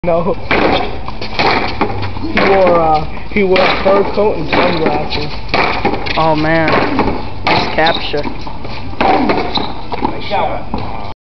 No. He wore a fur coat and sunglasses. Oh man, nice capture. Nice shot.